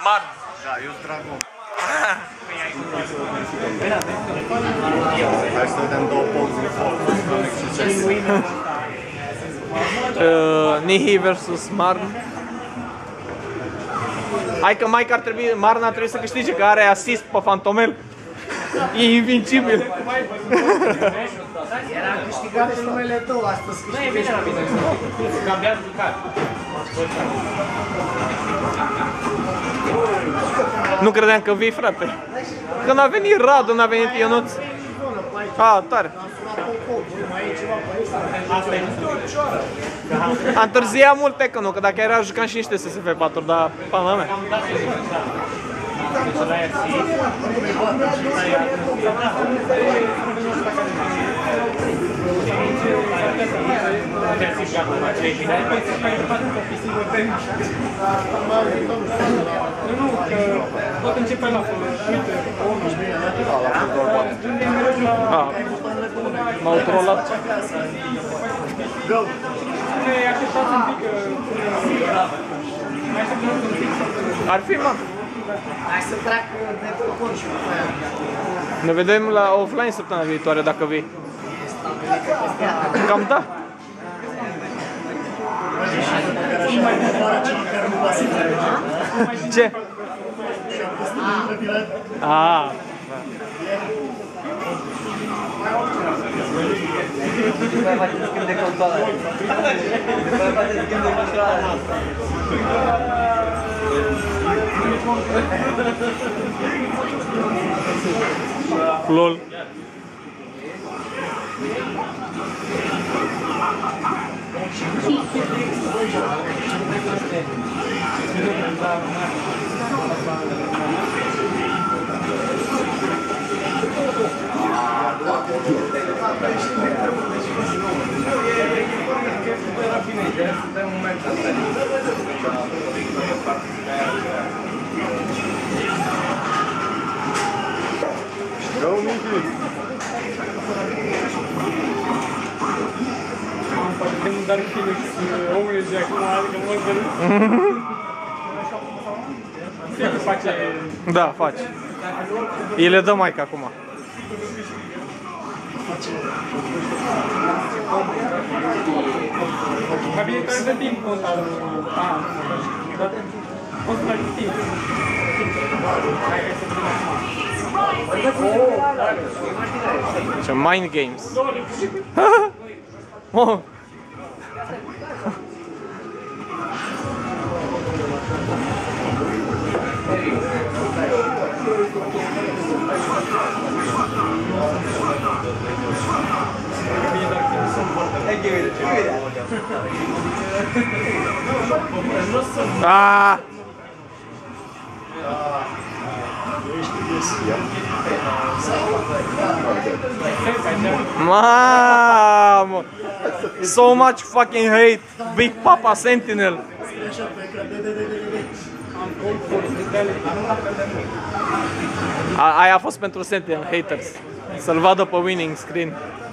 Marn. Da, eu sunt Dragon. Hai să vedem două poze de foc. Nihi vs Marn. Hai că Mike ar trebui, Marn ar trebui să câștige, că are asist pe Fantomel. E invincibil. Era câștigat în numele tău astăzi. Nu e bine la bine. Că abia am jucat. Nu credeam că vii, frate. Când a venit Radu, n-a venit Ionuț. A, tare. A întârziat mult Tekken-ul, că dacă era jucam și niște SF4-uri, dar pana mea. Pot începe la M-au trollat. Așteptați un pic. Ar fi, mă. Hai să trag de cont și după aia. Ne vedem la offline săptămâna viitoare, dacă vii. Cam da. Ce? Ah. După aia faceți schimb de contoare. După aia faceți schimb de contoare. LOL. Dar Felix, omul de acum, adică mă văd. Sigur face... Da, face. Îi le dă Mike acum. Mai bine trebuie să timp contarul. Poți să faci timp. Ce mind games. Oh. Ah! Mamă! So much fucking hate! Big Papa Sentinel! Aia a fost pentru Sentinel haters. Să-l vadă pe winning screen.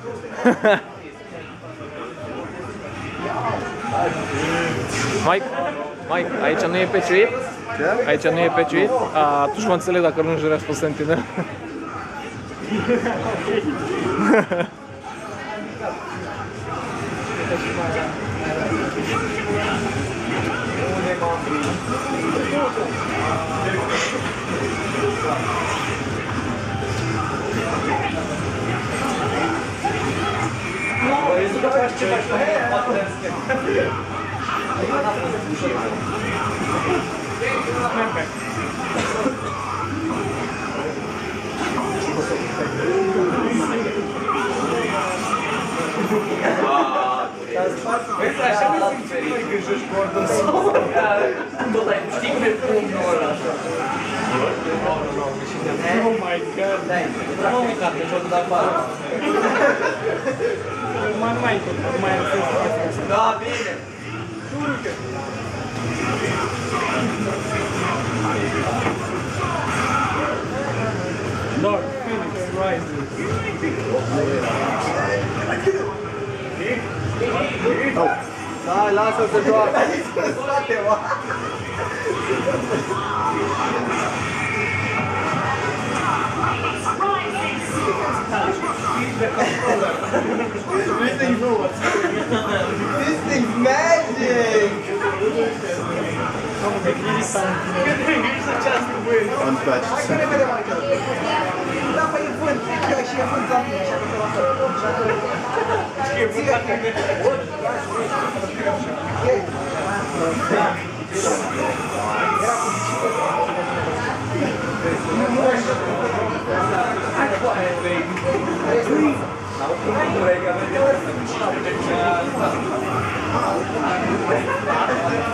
Mike, aici nu e peciuit? Aici nu e peciuit? Atunci mă înțeleg dacă nu jurești pe Sentinel. Vezi, așa mă simți mai când joci Gordon sau... Tot ai știi cum e pumnul ăla așa. Oh my god! Nu m-am uitat că joc de afară. Nu mai tot, nu mai am fost. Da, bine! Dark Phoenix Rises. Hai, lasă să joacă! Îmi place. Da, păi e vânt, și e vânt la mine, așa că te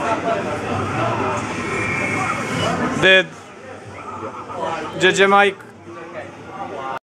Dead. GG Mike.